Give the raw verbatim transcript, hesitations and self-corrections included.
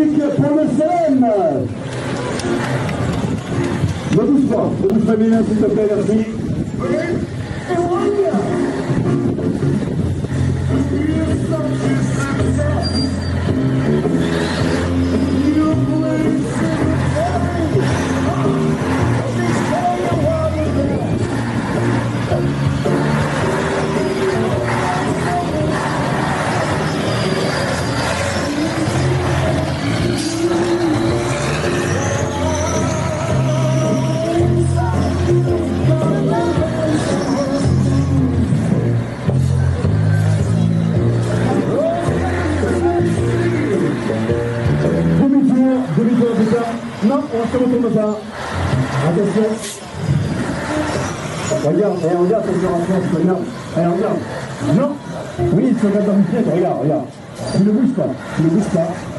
musique pour le Célène. Ne bouge pas, ne bouge pas, Mélin, s'il te plaît, merci. Non, on se retourne pas. Attention. Regarde, eh, regarde cette différence, regarde. Eh, regarde. Non. Oui, il se regarde dans le pied, regarde, regarde. Tu ne bouges pas, tu ne bouges pas.